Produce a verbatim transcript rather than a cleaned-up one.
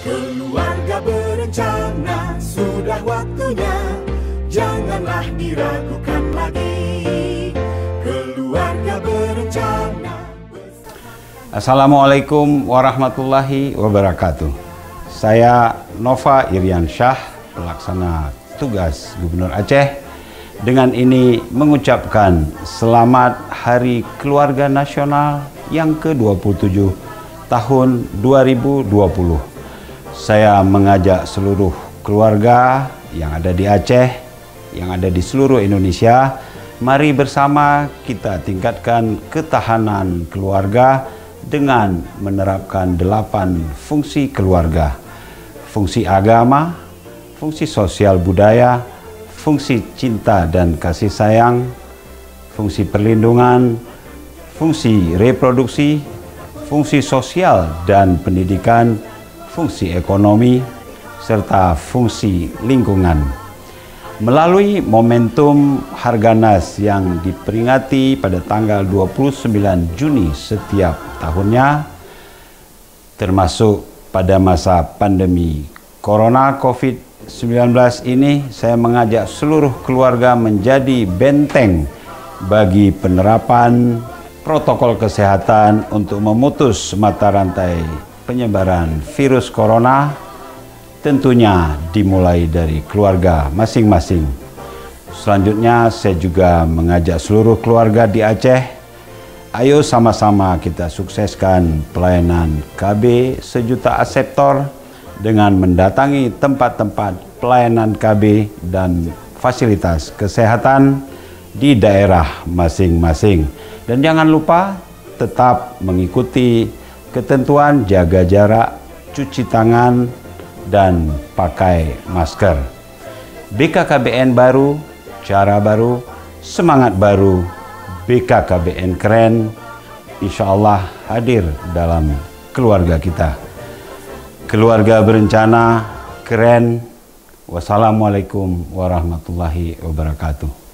Keluarga berencana, sudah waktunya, janganlah diragukan lagi. Keluarga berencana. Assalamualaikum warahmatullahi wabarakatuh. Saya Nova Iriansyah, pelaksana tugas Gubernur Aceh. Dengan ini mengucapkan selamat Hari Keluarga Nasional yang ke dua puluh tujuh tahun dua ribu dua puluh. Saya mengajak seluruh keluarga yang ada di Aceh, yang ada di seluruh Indonesia, mari bersama kita tingkatkan ketahanan keluarga dengan menerapkan delapan fungsi keluarga. Fungsi agama, fungsi sosial budaya, fungsi cinta dan kasih sayang, fungsi perlindungan, fungsi reproduksi, fungsi sosial dan pendidikan, fungsi ekonomi, serta fungsi lingkungan. Melalui momentum Harganas yang diperingati pada tanggal dua puluh sembilan Juni setiap tahunnya, termasuk pada masa pandemi Corona COVID sembilan belas ini, saya mengajak seluruh keluarga menjadi benteng bagi penerapan protokol kesehatan untuk memutus mata rantai penyebaran virus corona, tentunya dimulai dari keluarga masing-masing. Selanjutnya saya juga mengajak seluruh keluarga di Aceh, ayo sama-sama kita sukseskan pelayanan K B sejuta aseptor dengan mendatangi tempat-tempat pelayanan K B dan fasilitas kesehatan di daerah masing-masing. Dan jangan lupa tetap mengikuti ketentuan jaga jarak, cuci tangan, dan pakai masker. B K K B N baru, cara baru, semangat baru, B K K B N keren, insya Allah hadir dalam keluarga kita. Keluarga berencana keren. Wassalamualaikum warahmatullahi wabarakatuh.